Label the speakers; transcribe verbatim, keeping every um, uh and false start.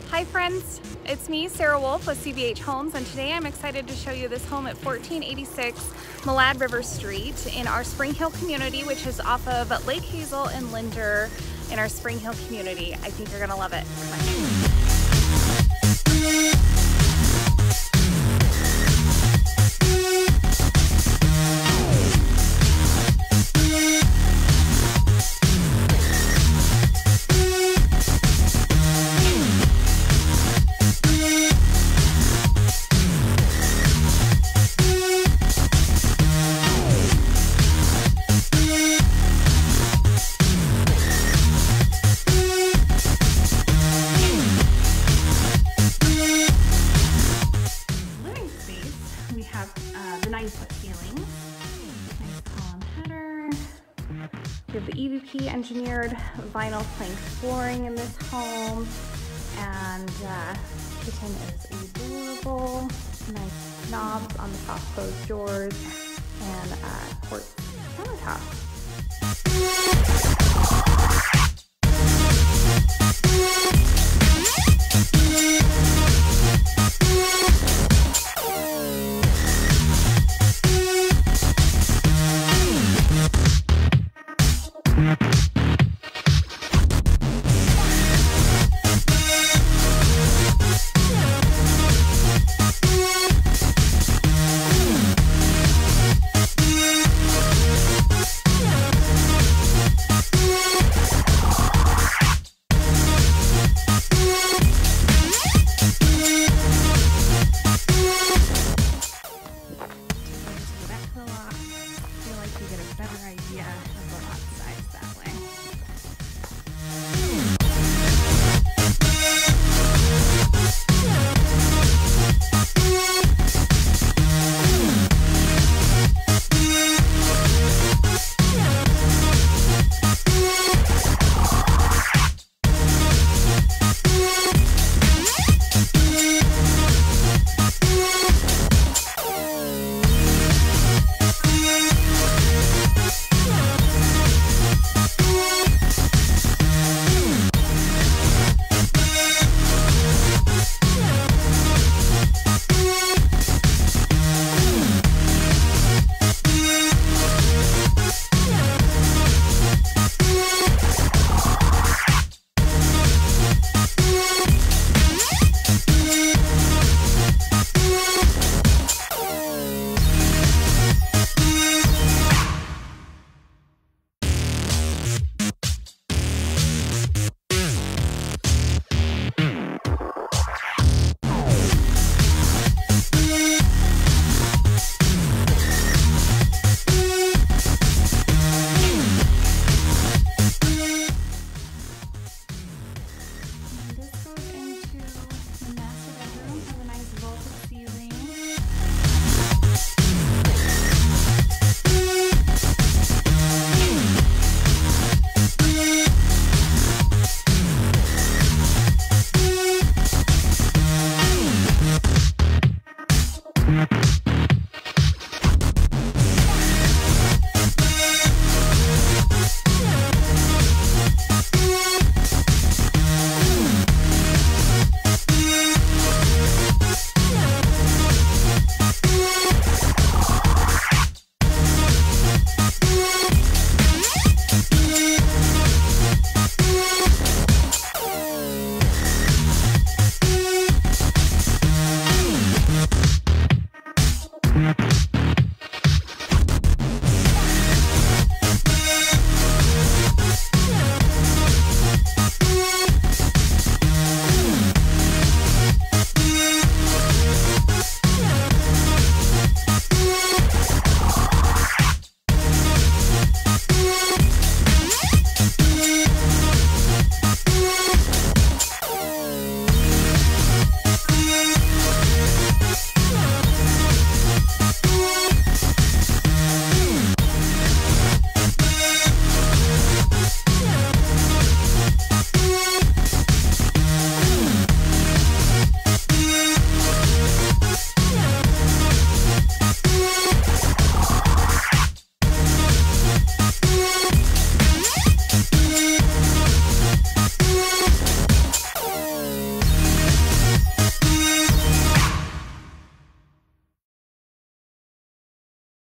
Speaker 1: Hi friends, it's me, Sarah Wolf with C B H Homes, and today I'm excited to show you this home at fourteen eighty-six Malad River Street in our Springhill community, which is off of Lake Hazel and Linder in our Springhill community. I think you're gonna love it. We have uh, the nine foot ceiling, nice column header. We have the E V P engineered vinyl plank flooring in this home, and uh, kitchen is adorable. Nice knobs on the soft closed doors and uh, quartz countertops.